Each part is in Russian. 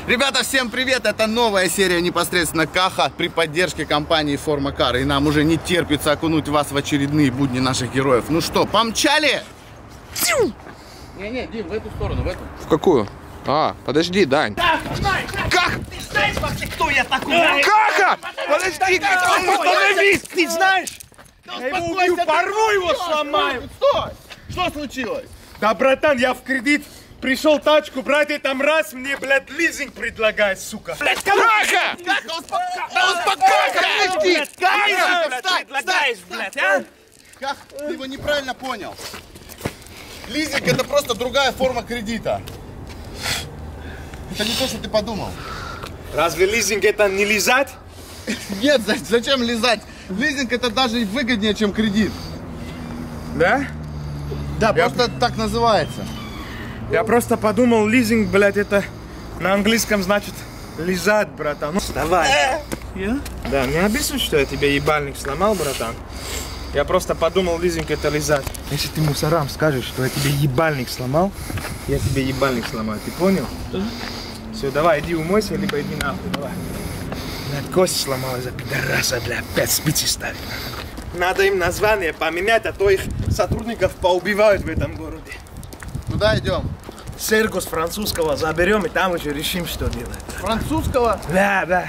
Ребята, всем привет! Это новая серия непосредственно Каха при поддержке компании Форма Кар. И нам уже не терпится окунуть вас в очередные будни наших героев. Ну что, помчали? Не-не, Дим, в эту сторону, в эту. В какую? А, подожди, Дань. Как? Ты знаешь вообще, кто я такой? Каха! Подожди, Остановись! Ты знаешь? Я его убью, порву его, сломаю. Стой! Что случилось? Да, братан, я в кредит пришел тачку брать, и там раз мне, блядь, лизинг предлагает, сука. Блядь, Каха! успокойся! Встань, Предлагаешь, блядь, а? Как? Ты его неправильно понял. Лизинг — это просто другая форма кредита. Это не то, что ты подумал. Разве лизинг это не лизать? Нет, зачем лизать? Лизинг — это даже и выгоднее, чем кредит. Да? Да, просто так называется. Я просто подумал, лизинг, блядь, это на английском значит лизать, братан. Ну, вставай. Я? Да, не объясню, что я тебе ебальник сломал, братан. Я просто подумал, лизинг это лизать. Если ты мусорам скажешь, что я тебе ебальник сломал, я тебе ебальник сломаю, ты понял? Все, давай, иди умойся, либо иди нахуй, давай. Блядь, кость сломал из-за пидораса, блядь, 5 спицы ставит. Надо им название поменять, а то их сотрудников поубивают в этом городе. Куда идем? Серго с французского заберем и там уже решим, что делать. Французского? Да, да.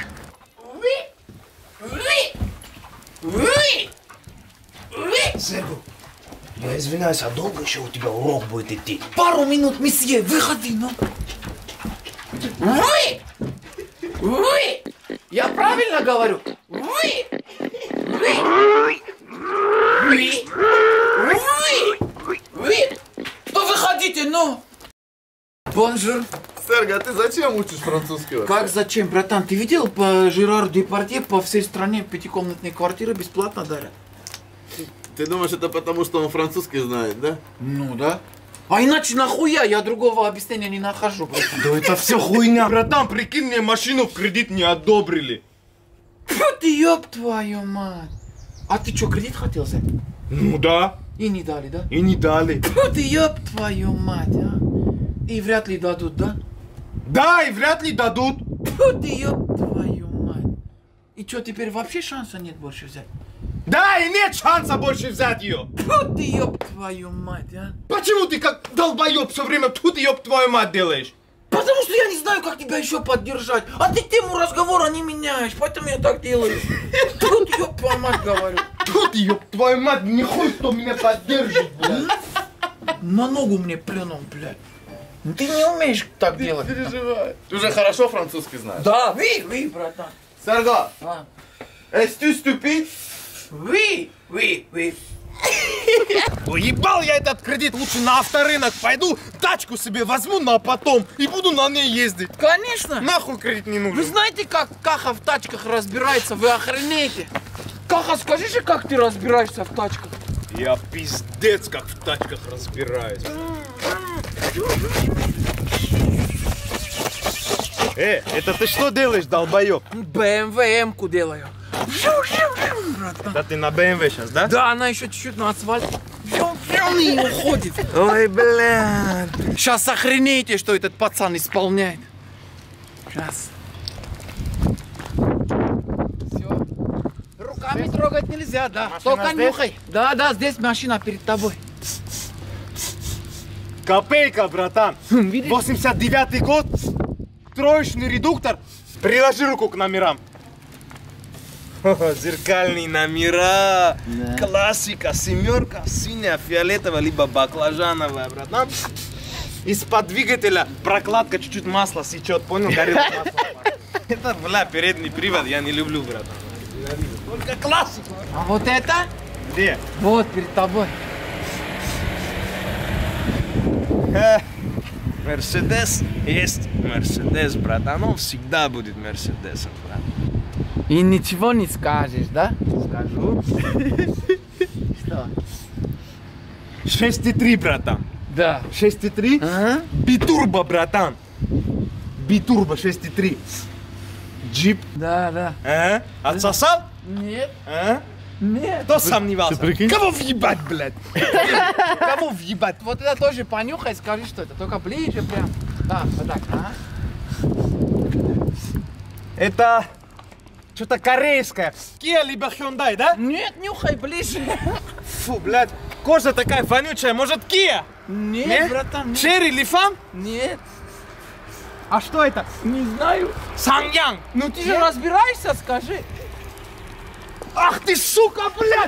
Серго, я извиняюсь, а долго еще у тебя урок будет идти? Пару минут, месье, выходи, ну. Вы! Я правильно говорю? Вы! Ну выходите, ну! Бонжур. Серго, а ты зачем учишь французский? Как зачем, братан? Ты видел по Жерару Депардье по всей стране пятикомнатные квартиры бесплатно дарят? Ты думаешь, это потому, что он французский знает, да? Ну да. А иначе нахуя? Я другого объяснения не нахожу, братан. Да это все хуйня. Братан, прикинь, мне машину в кредит не одобрили. Фу ты, ёб твою мать. А ты что, кредит хотел взять? Ну да. И не дали, да? И не дали. Фу ты, ёб твою мать, а. И вряд ли дадут, да? Да, и вряд ли дадут. Фу ты, ёб твою мать. И что, теперь вообще шанса нет больше взять? Да, и нет шанса больше взять ее. Фу ты, ёб твою мать, а. Почему ты как долбоеб все время тут ёб твою мать делаешь? Потому что я не знаю, как тебя еще поддержать. А ты тему разговора не меняешь, поэтому я так делаю. Тут, ёб твою мать, говорю. Тут ёб твою мать, не хуй, кто меня поддержит, блядь. На ногу мне плюнул, блядь. Ну ты не умеешь так делать. Переживай. Ты уже хорошо французский знаешь? Да, ви, братан. Серго, А. est-tu stupide? Ви. Уебал я этот кредит, лучше на авторынок пойду, тачку себе возьму на потом и буду на ней ездить. Конечно. Нахуй кредит не Вы нужен. знаете, как Каха в тачках разбирается? Вы охренеете. Каха, скажи же, как ты разбираешься в тачках? Я пиздец как в тачках разбираюсь. Это ты что делаешь, долбоёб? БМВ М-ку делаю. Братан. Да ты на БМВ сейчас, да? Да, она еще чуть-чуть на асфальте. И уходит. Ой, блядь. Сейчас охренеете, что этот пацан исполняет. Сейчас. Все. Руками трогать нельзя, да. Машина Только здесь? нюхай. Да, здесь машина перед тобой. Копейка, братан. Видишь? 89-й год. Троечный редуктор. Приложи руку к номерам. Зеркальные номера. Да. Классика. Семерка, синяя, фиолетовая, либо баклажановая, братан. Из-под двигателя прокладка, чуть-чуть масла сечет, понял? Горит масло. Это, бля, передний привод я не люблю, братан. Только классику. А вот это? Где? Вот перед тобой. Мерседес есть Мерседес, братан. Он всегда будет Мерседесом, брат. И ничего не скажешь, да? Скажу. Что? 6,3, братан. Да. 6,3? Ага. Битурбо, братан. Битурбо 6,3. Джип. Да. А? Отсосал? Нет. А? Нет. Кто сомневался? прикинь? Кого въебать, блядь? Кого въебать? Вот это тоже понюхай, скажи, что это. Только ближе прям. Да, вот так. Ага. Это что-то корейское. Kia либо Hyundai, да? Нет, нюхай ближе. Фу, блядь, кожа такая вонючая. Может, Kia? Нет, братан, нет. Черри Лифан? Нет, А что это? не знаю. Саньян. Ну ты же разбираешься, скажи. Ах ты, сука, блядь!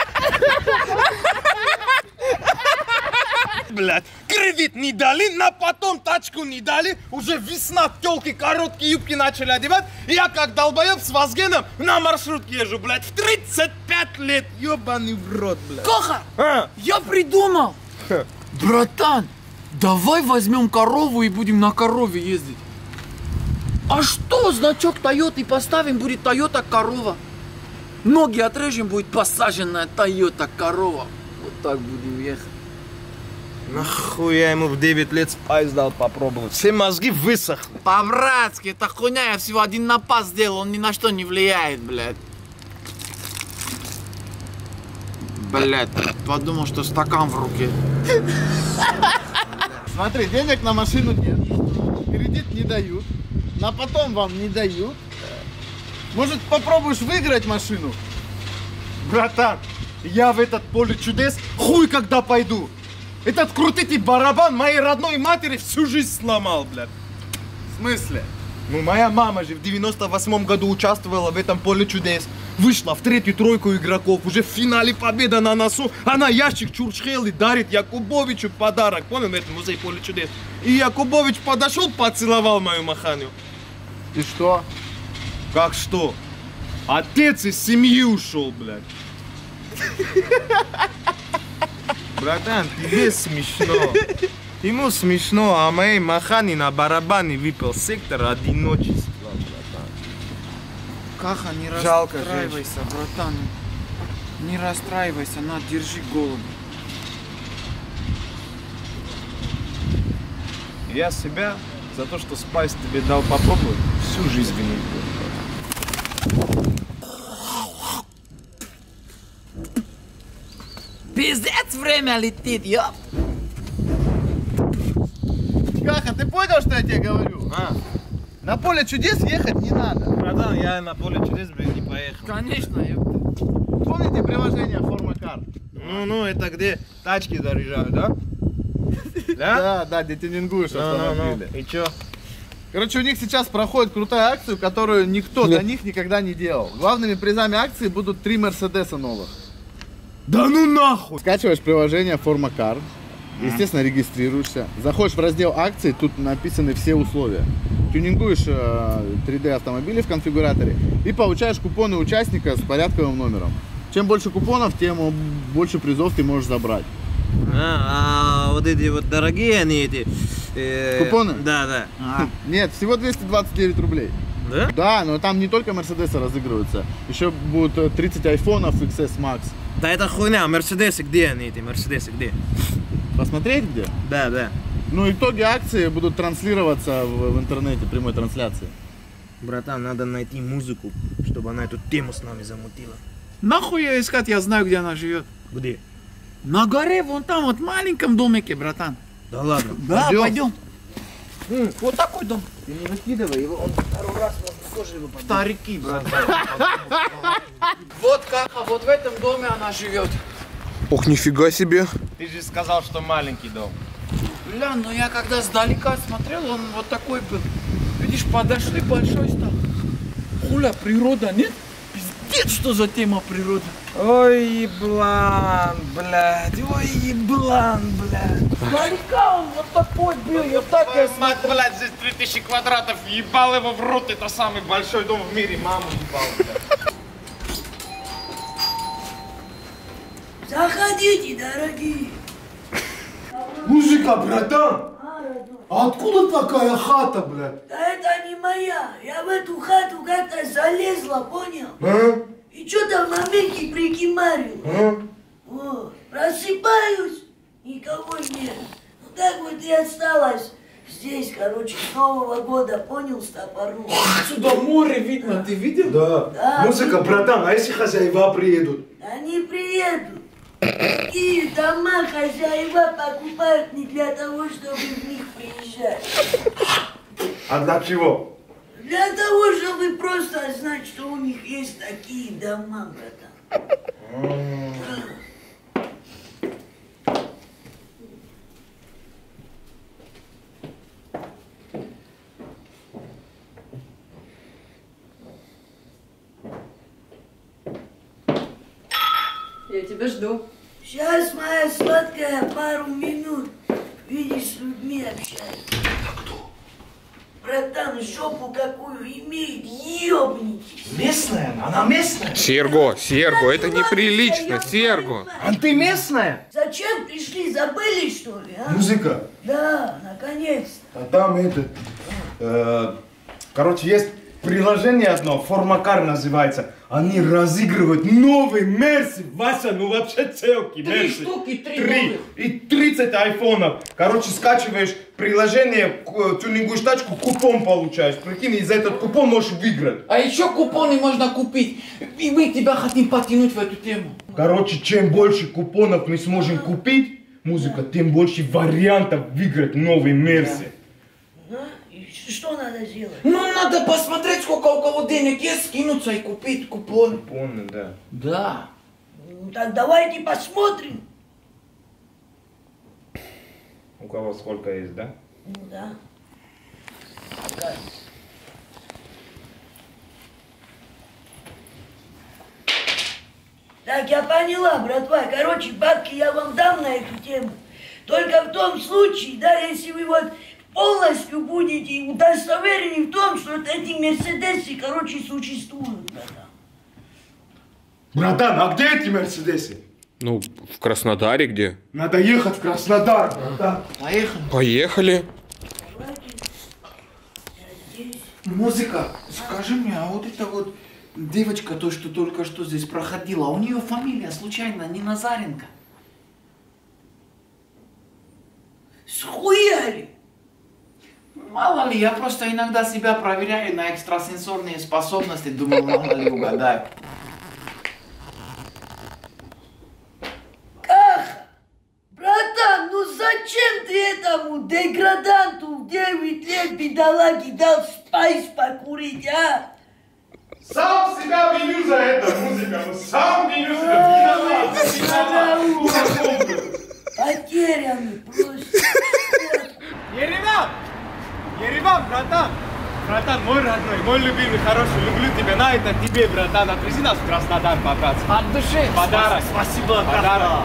Блядь, кредит не дали, на потом тачку не дали. Уже весна, тёлки короткие юбки начали одевать. И я как долбоёб с Вазгеном на маршрутке езжу, блядь, в 35 лет. Ёбаный в рот, блядь. Коха, А? я придумал. Братан, давай возьмем корову и будем на корове ездить. А что, значок Toyota поставим, будет Toyota корова. Ноги отрежем, будет посаженная Toyota корова. Вот так будем ехать. Нахуй я ему в 9 лет спайс дал попробовать. Все мозги высохли. По-братски, это хуйня, я всего один напас сделал, он ни на что не влияет, блядь. Блядь, подумал, что стакан в руке. Смотри, денег на машину нет, кредит не дают, на потом вам не дают. Может, попробуешь выиграть машину? Братан, я в этот поле чудес хуй когда пойду. Этот крутый барабан моей родной матери всю жизнь сломал, блядь. В смысле? Ну, моя мама же в 98 году участвовала в этом поле чудес. Вышла в третью тройку игроков. Уже в финале победа на носу. Она ящик чурчхелы дарит Якубовичу подарок. Понял, в этом музее поле чудес. И Якубович подошел, поцеловал мою маханю. И что? Как что? Отец из семьи ушел, блядь. Братан, тебе смешно. Ему смешно, а моей махани на барабане выпал сектор одиночества, братан. Каха, не Жалко расстраивайся, братан. Не расстраивайся, на, держи голову. Я себя за то, что спайс тебе дал попробовать, всю жизнь винить буду. Пиздец, время летит, ёп. Каха, ты понял, что я тебе говорю? На поле чудес ехать не надо. Братан, я на поле чудес, блин, не поехал. Конечно, ёп. Помните приложение Форма Кар? Ну, это где тачки заряжают, да? Да, где тюнингуешь автомобили. И чё? Короче, у них сейчас проходит крутая акция, которую никто до них никогда не делал. Главными призами акции будут 3 Мерседеса новых. Да ну нахуй! Скачиваешь приложение Форма Кар, естественно, регистрируешься. Заходишь в раздел акций, тут написаны все условия. Тюнингуешь 3D автомобили в конфигураторе и получаешь купоны участника с порядковым номером. Чем больше купонов, тем больше призов ты можешь забрать. А вот эти вот дорогие они эти... Купоны? Да. Нет, всего 229 рублей. Да? Да, но там не только Мерседесы разыгрываются. Еще будут 30 айфонов XS Max. Да это хуйня, Мерседесы где они эти, Мерседесы где? Посмотреть где? Да. Ну, итоги акции будут транслироваться в интернете, прямой трансляции. Братан, надо найти музыку, чтобы она эту тему с нами замутила. Нахуй ее искать, я знаю, где она живет. Где? На горе, вон там, вот в маленьком домике, братан. Да ладно. Да, пойдем. Вот такой дом. Ты не выкидывай его, он второй раз можно тоже его поднять. Старики, братан. Вот Каха, вот в этом доме она живет. Ох, нифига себе. Ты же сказал, что маленький дом. Бля, ну я когда сдалека смотрел, он вот такой был. Видишь, подошли, большой стал. Хуля, природа, нет? Пиздец, что за тема природа. Ой, еблан, блядь, ой, еблан, блядь. Сдалека он вот такой был, я так я Мать, блядь, здесь 3000 квадратов, ебал его в рот, это самый большой дом в мире, маму ебал, блядь. Заходите, дорогие. Мужика, братан, а откуда такая хата, блядь? Да это не моя. Я в эту хату как-то залезла, понял? А? И что-то в моменте прикимарил. А? Вот. Просыпаюсь, никого нет. Ну так вот и осталась здесь, короче, с Нового года, понял, стопорну. Отсюда море видно, ты видел? Да. Да. Музыка, братан, а если хозяева приедут? Они приедут. Такие дома хозяева покупают не для того, чтобы в них приезжать. А для чего? Для того, чтобы просто знать, что у них есть такие дома, братан. Я тебя жду. Сейчас, моя сладкая, пару минут. Видишь, с людьми общаюсь. Это кто? Братан, жопу какую имеет, ёбнитесь. Местная? Она местная? Серго, это неприлично, Серго. А ты местная? Зачем пришли, забыли, что ли, а? Музыка. Да, наконец-то. А там короче, есть приложение одно, Формакар называется. Они разыгрывают новый Мерси. Вася, ну вообще целки. Три штуки, три новых. И 30 айфонов. Короче, скачиваешь приложение, тюнингуешь тачку, купон получаешь. Прикинь, и за этот купон можешь выиграть. А еще купоны можно купить. И мы тебя хотим потянуть в эту тему. Короче, чем больше купонов мы сможем купить, музыка, тем больше вариантов выиграть новый Мерси. И что надо сделать? Ну, надо посмотреть, сколько у кого денег есть, скинуться и купить купон. Купоны, да. Да. Ну, так давайте посмотрим. У кого сколько есть, да? Ну да. Так, я поняла, братва. Короче, бабки я вам дам на эту тему. Только в том случае, да, если вы вот полностью будете удостоверены в том, что эти Мерседесы, короче, существуют, братан. Братан, а где эти Мерседесы? Ну, в Краснодаре где? Надо ехать в Краснодар, братан. Поехали. Поехали. Давайте. Я здесь. Музыка, скажи мне, а вот эта вот девочка, то, что только что здесь проходила, у нее фамилия случайно не Назаренко? Схуяли? Мало ли, я просто иногда себя проверяю на экстрасенсорные способности, думаю, мало ли угадаю. Каха! Братан, ну зачем ты этому деграданту в 9 лет бедолаге дал спайс покурить, а? Сам себя виню за это, музыка. Сам виню себя. Потерянный просто. Ереван, братан! Братан, мой родной, мой любимый, хороший, люблю тебя. На это тебе, братан, отвези нас в Краснодар, по-братски. От души. Подарок. Спасибо, Подарок.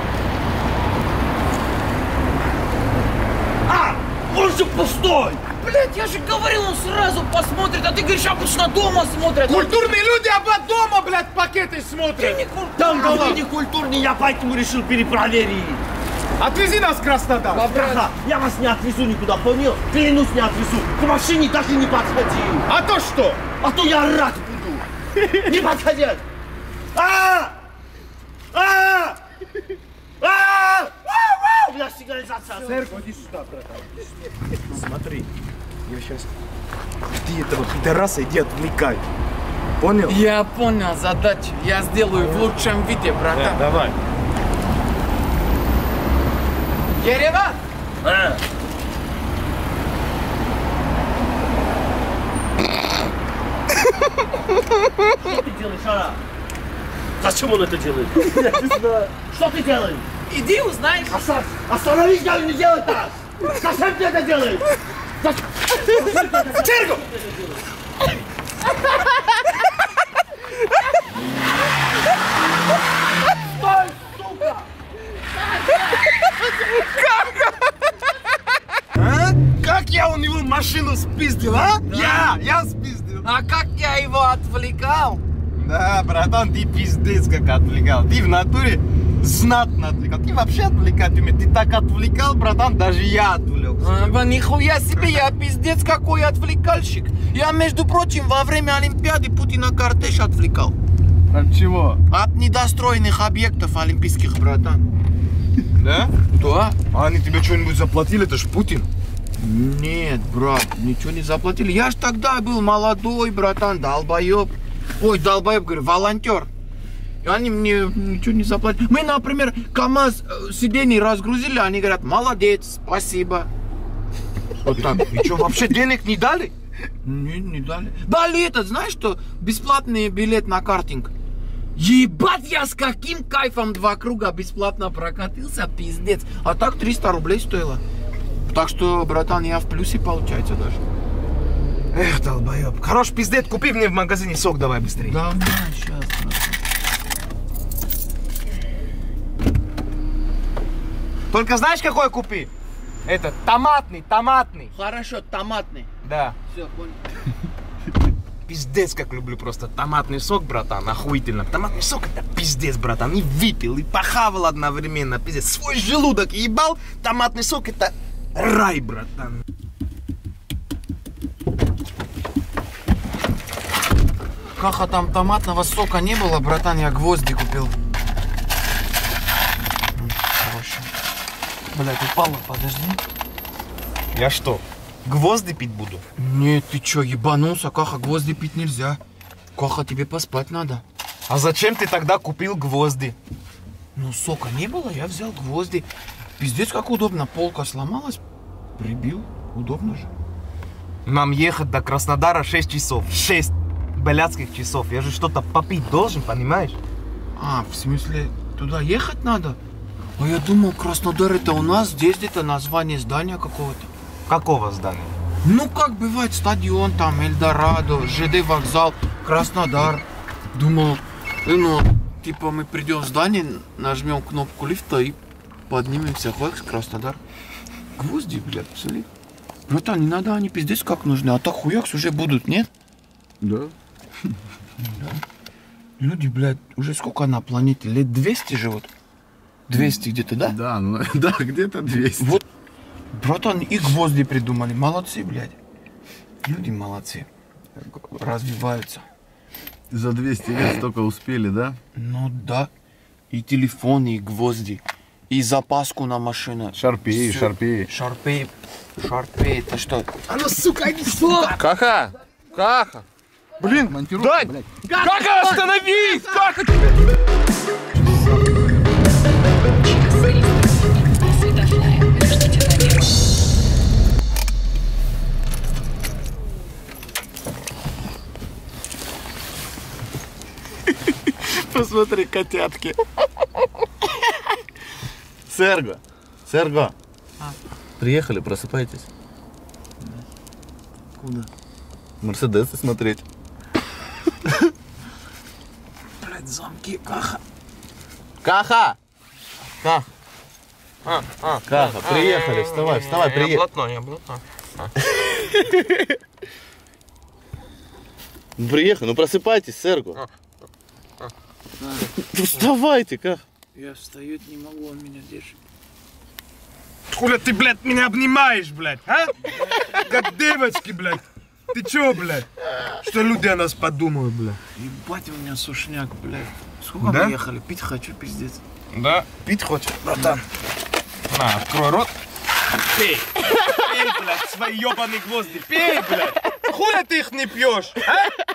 Он же пустой! Блять, я же говорил, он сразу посмотрит, а ты говоришь, обычно дома смотрят. Культурные люди об дома, блядь, пакеты смотрят. Там ты не культурный, я поэтому решил перепроверить. Отвези нас в Краснодар. Ага, я вас не отвезу никуда, понял? Клянусь, не отвезу. К машине даже не подходи. А то что? А то я рад буду. Не подходят. У меня сигнализация. Церковь, иди сюда, братан. Смотри, я сейчас... Ты этого пидораса иди отвлекай. Понял? Я понял задачу, я сделаю в лучшем виде, братан. Давай. Ереван! Что ты делаешь, а? Зачем он это делает? Я не знаю. Что ты делаешь? Иди узнаешь. Остановись, я не делай так! Зачем ты это делаешь? Серго! Стой, сука! Как я у него машину спиздил, а? Да. Я спиздил. А как я его отвлекал? Да, братан, ты пиздец как отвлекал. Ты в натуре знатно отвлекал. Ты вообще отвлекать умеешь. Ты так отвлекал, братан, даже я отвлекся. Нихуя себе, я пиздец какой отвлекальщик. Я, между прочим, во время Олимпиады Путина кортеж отвлекал. От чего? От недостроенных объектов олимпийских, братан. Да? Да? А они тебе что-нибудь заплатили? Это ж Путин. Нет, брат, ничего не заплатили. Я ж тогда был молодой, братан, долбоеб. Ой, долбоеб, говорю, волонтер. И они мне ничего не заплатили. Мы, например, КамАЗ сидений разгрузили, они говорят, молодец, спасибо. Вот так. И что, вообще денег не дали? Не дали. Дали этот, знаешь что? Бесплатный билет на картинг. Ебать, я с каким кайфом 2 круга бесплатно прокатился, пиздец. А так 300 рублей стоило. Так что, братан, я в плюсе получается даже. Эх, долбоёб. Хорош пиздец, купи мне в магазине сок давай быстрее. Давай, сейчас, братан. Только знаешь, какой купи? Это томатный. Хорошо, томатный. Да. Все, понял. Пиздец, как люблю просто томатный сок, братан, охуительно. Томатный сок это пиздец, братан. И выпил, и похавал одновременно, пиздец. Свой желудок ебал, томатный сок это рай, братан. Каха, там томатного сока не было, братан, я гвозди купил. Хорошо. Блядь, упало, подожди. Я что, гвозди пить буду? Нет, ты чё, ебанулся, Каха, гвозди пить нельзя. Каха, тебе поспать надо. А зачем ты тогда купил гвозди? Ну, сока не было, я взял гвозди. Пиздец, как удобно, полка сломалась, прибил, удобно же. Нам ехать до Краснодара 6 часов. 6 блядских часов. Я же что-то попить должен, понимаешь? А, в смысле, туда ехать надо? А я думал, Краснодар это у нас, здесь где-то название здания какого-то. Какого здания? Ну, как бывает, стадион там, Эльдорадо, ЖД вокзал, Краснодар. Думал, ну, типа мы придем в здание, нажмем кнопку лифта и поднимемся, хватит, Краснодар. Гвозди, блядь, посмотри. Братан, не надо, они пиздец как нужны, а так хуякс уже будут, нет? Да. Люди, блядь, уже сколько на планете? Лет 200 живут? 200 где-то, да? Да, ну, да, где-то 200. Вот, братан, и гвозди придумали. Молодцы, блядь. Люди молодцы. Развиваются. За 200 лет столько успели, да? Ну да. И телефоны, и гвозди. И запаску на машину. Шарпей, Всё. шарпей. Шарпей. Шарпей, это что? А ну, сука, иди сюда! Каха! Каха! Блин, монтировка, блядь. Каха, остановись! Каха! Посмотри, котятки. Серго. Приехали, просыпайтесь. Куда? Мерседесы смотреть. Блядь, замки, Каха. Каха! Каха, приехали, вставай, приехали. Я блатной. Приехали, ну просыпайтесь, Серго. Вставайте, Каха. Я встать не могу, он меня держит. Хуля ты, блядь, меня обнимаешь, блядь, а? Как девочки, блядь. Ты чё, блядь? Что люди о нас подумают, блядь? Ебать у меня сушняк, блядь. Сколько Да? мы ехали? Пить хочу, пиздец. Да? Пить хочешь, братан? На, открой рот. Пей. Пей, блядь, свои ёбаные гвозди. Пей, блядь. Хуля ты их не пьешь, а?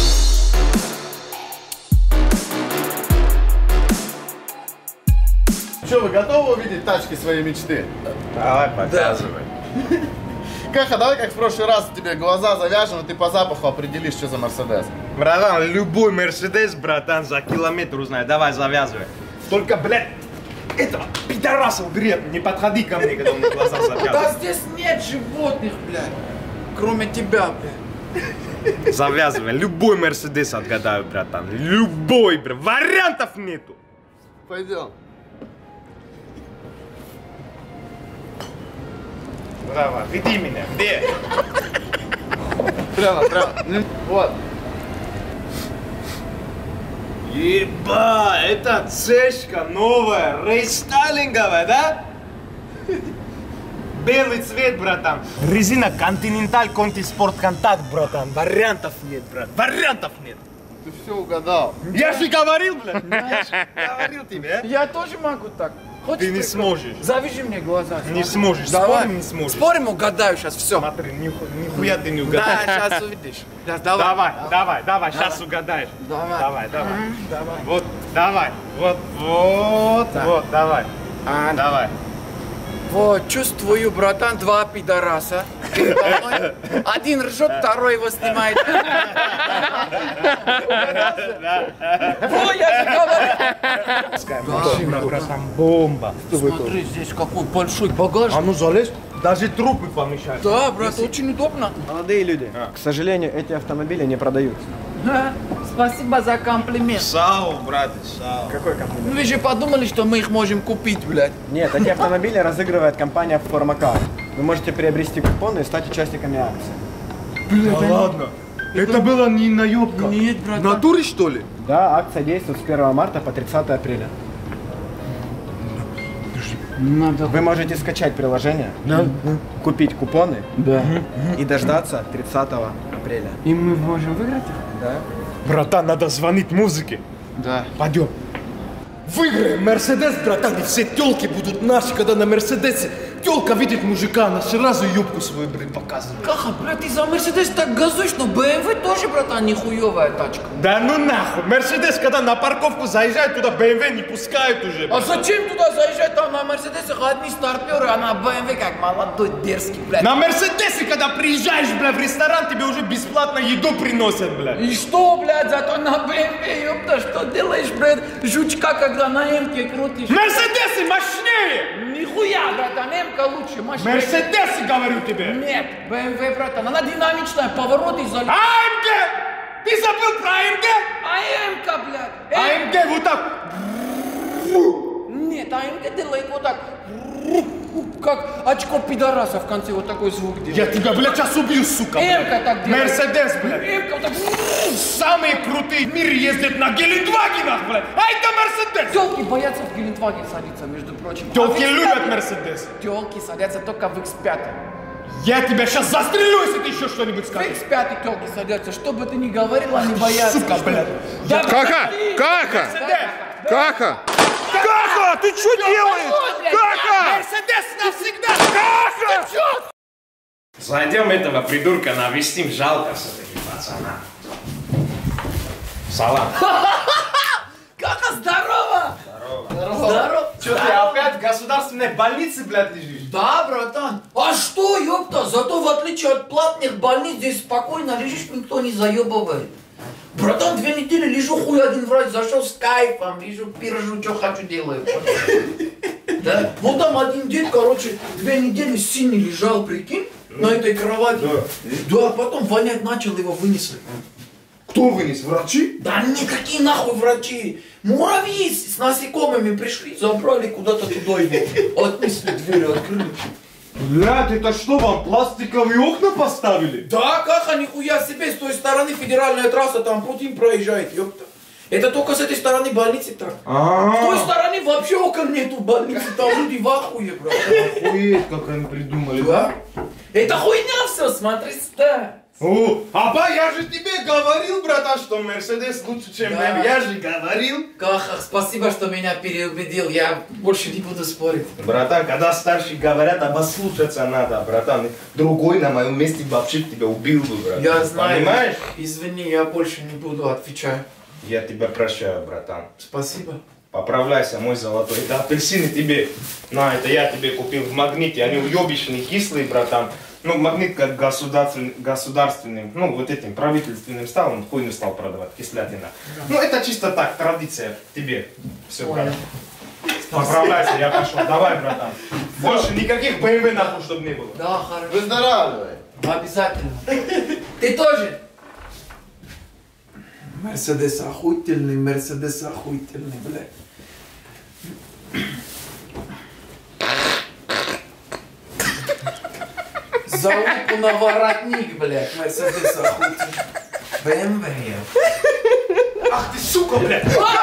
Что, вы готовы увидеть тачки своей мечты? Давай, показывай. Каха, давай как в прошлый раз тебе глаза завяжем, и ты по запаху определишь, что за Мерседес. Братан, любой Мерседес, братан, за километр узнает. Давай, завязывай. Только, блядь, этого пидораса убери, не подходи ко мне, когда у меня глаза завязывают. Да здесь нет животных, блядь. Кроме тебя, блядь. Завязывай, любой Мерседес отгадаю, братан. Любой, блядь, вариантов нету. Пойдем. Браво, веди меня, где? Прямо. Вот. Еба, это цешка новая, рестайлинговая, да? Белый цвет, братан. Резина Continental Conti Sport Contact, братан. Вариантов нет, брат, вариантов нет. Ты все угадал. Я же говорил, блядь. Я же говорил тебе. Я тоже могу так. Хочешь, Ты не сможешь. Завяжи мне глаза. Не сможешь. Давай. Спорим, не сможешь. Спорим, угадаю сейчас, все. Смотри, нихуя ты не Да, угадаешь. сейчас увидишь. Сейчас, давай. Давай, сейчас угадаешь. Давай. Давай. Давай. Вот, давай. Вот, давай. А, Давай. Вот, чувствую, братан, два пидораса. Один ржет, второй его снимает. Во, я же говорю. Братан, бомба. Смотри, здесь какой большой багаж. А ну залезь, даже трупы помешают. Да, брат, очень удобно. Молодые люди, к сожалению, эти автомобили не продаются. Спасибо за комплимент. Сау, брат, сау. Какой комплимент? Вы же подумали, что мы их можем купить, блядь. Нет, эти автомобили разыгрывает компания Формакар. Вы можете приобрести купоны и стать участниками акции. Да ладно? Это было не наебка? Нет, братан. Натуре, что ли? Да, акция действует с 1 марта по 30 апреля. Надо. Вы можете скачать приложение, купить купоны и дождаться 30 апреля. И мы можем выиграть их? Да. Братан, надо звонить музыке. Да. Пойдем. Выиграем Мерседес, братан, и все тёлки будут наши, когда на Мерседесе тёлка видит мужика, она сразу юбку свою, блин, показывает. Каха, блядь, ты за Мерседес так газуешь, но BMW тоже, братан, нихуевая тачка. Да ну нахуй, Мерседес, когда на парковку заезжает, туда BMW не пускают уже. А зачем туда заезжать? Там на Мерседесах одни старперы, а на BMW как молодой, дерзкий, блядь. На Мерседесе, когда приезжаешь, бля, в ресторан, тебе уже бесплатно еду приносят, бля. И что, блядь, зато на BMW, ёпта, что делаешь, блядь, жучка, когда на М-ке крутишь? Мерседесы мощнее! Нихуя, братан, М-ка лучше, мощнее. Мерседесы, говорю тебе! Нет, BMW, братан, она динамичная, повороты залезают. АМГ! Ты забыл про АМГ? А М-ка, блядь. АМГ вот так. Нет, АМГ делает вот так. Как очко пидораса в конце вот такой звук делает. Я тебя, блядь, сейчас убью, сука. М-ка так делает. Мерседес, блядь. М-ка вот так. Самые крутые в мире ездят на Гелендвагенах, блядь. А это Мерседес. Тёлки боятся в Гелендваген садиться, между прочим. Тёлки любят Мерседес. Тёлки садятся только в X5. Я тебя сейчас застрелю, если ты еще что-нибудь В скажешь. X5 тёлки садятся. Что бы ты ни говорил, они боятся. Сука, блядь. Да, Кака! Кака! Кака! Кака! Ты что делаешь? Кака! Мерседес навсегда. Кака! Зайдем этого придурка навестим, жалко все-таки пацана. Салам. Кака, здорово! Здорово! Что ты опять в государственной больнице, блядь, лежишь? Да, братан. А что, ёпта? Зато в отличие от платных больниц, здесь спокойно лежишь, никто не заебывает. Братан, 2 недели лежу, хуй один врач зашел с кайфом, лежу, пирожу, что хочу делаю. Да? Вот там один дед, короче, 2 недели синий лежал, прикинь, на этой кровати. Да, потом вонять начал, его вынесли. Кто вынес? Врачи? Да никакие нахуй врачи. Муравьи с насекомыми пришли, забрали куда-то туда его. Отнесли, двери открыли. Блядь, это что, вам пластиковые окна поставили? Да, Каха, нихуя себе, с той стороны федеральная трасса, там Путин проезжает, ёпта. Это только с этой стороны больницы так. С той стороны вообще окон нету в больнице, там люди в ахуе, брат. Охуеть, как они придумали, Да? Это хуйня все, смотри сюда. О, Аба, я же тебе говорил, братан, что Мерседес лучше, чем Да. BMW. Я же говорил. Каха, спасибо, что меня переубедил, я больше не буду спорить. Братан, когда старшие говорят, слушаться надо, братан. Другой на моем месте вообще тебя убил бы, братан. Я знаю. Понимаешь? Извини, я больше не буду, отвечаю. Я тебя прощаю, братан. Спасибо. Поправляйся, мой золотой. Это апельсины тебе. На, это я тебе купил в Магните. Они уебищные, кислые, братан. Ну, Магнит как государственным, ну, вот этим правительственным стал, он хуйню стал продавать, кислятина. Да. Ну, это чисто так, традиция тебе. Все, брат. Поправляйся, я пошел. Давай, братан. Больше никаких BMW нахуй, чтобы не было. Да, хорошо. Выздоравливай. Обязательно. Ты тоже? Мерседес охуительный, блядь. За руку на воротник, блядь, Мерседес охуительный. БМВ. Ах ты, сука, блядь!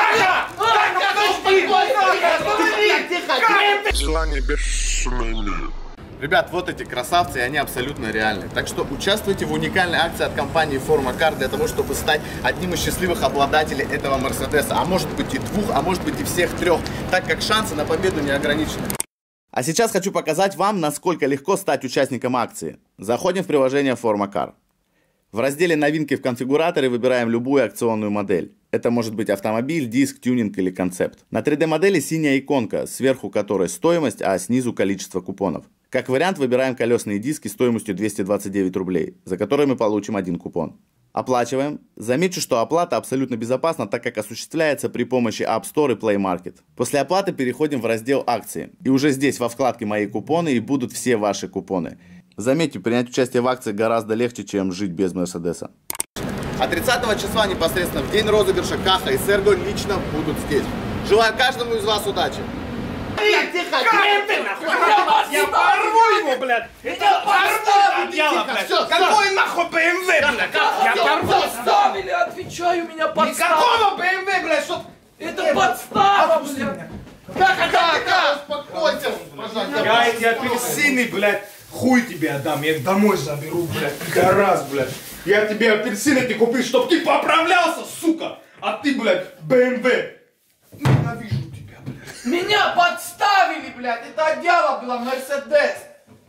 Желание бешеное. Ребят, вот эти красавцы, и они абсолютно реальны. Так что участвуйте в уникальной акции от компании Формакар для того, чтобы стать одним из счастливых обладателей этого Мерседеса. А может быть и 2, а может быть и всех 3, так как шансы на победу не ограничены. А сейчас хочу показать вам, насколько легко стать участником акции. Заходим в приложение Формакар. В разделе «Новинки в конфигураторе» выбираем любую акционную модель. Это может быть автомобиль, диск, тюнинг или концепт. На 3D-модели синяя иконка, сверху которой стоимость, а снизу количество купонов. Как вариант выбираем колесные диски стоимостью 229 рублей, за которые мы получим 1 купон. Оплачиваем. Замечу, что оплата абсолютно безопасна, так как осуществляется при помощи App Store и Play Market. После оплаты переходим в раздел «Акции». И уже здесь во вкладке «Мои купоны» и будут все ваши купоны. Заметьте, принять участие в акции гораздо легче, чем жить без Мерседеса. А 30 числа непосредственно в день розыгрыша Каха и Серго лично будут здесь. Желаю каждому из вас удачи. Тихо, я порву его, блядь! Это порву, блядь! Какой нахуй БМВ, блядь? Я порву! Подставили, отвечаю, меня подставили. Никакого БМВ, блядь, что... Это подстава, блядь. Как? Успокойся, пожалуйста. Я эти апельсины, блядь, хуй тебе отдам, я их домой заберу, блядь, пидорас, блядь. Я тебе апельсины эти купил, чтоб ты поправлялся, сука! А ты, блядь, БМВ! Ненавижу тебя, блядь. Меня подставили, блядь. Это дело было, Мерседес.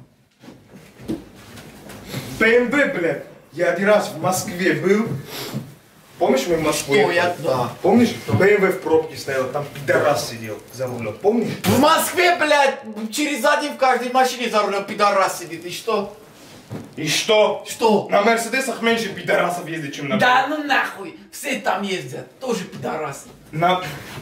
БМВ, блядь. Я один раз в Москве был. Помнишь, мы в Москве? Что я, да. Помнишь, БМВ в пробке стоял, там пидорас сидел за рулем, помнишь? В Москве, блядь, через один в каждой машине за рулем пидорас сидит. И что? И что? Что? На Мерседесах меньше пидорасов ездит, чем на... Да ну нахуй. Все там ездят. Тоже пидорасы. На...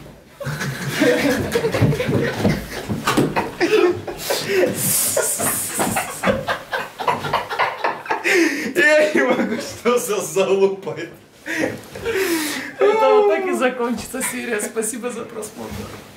Я не могу, что за залупа это? Это вот так и закончится серия. Спасибо за просмотр.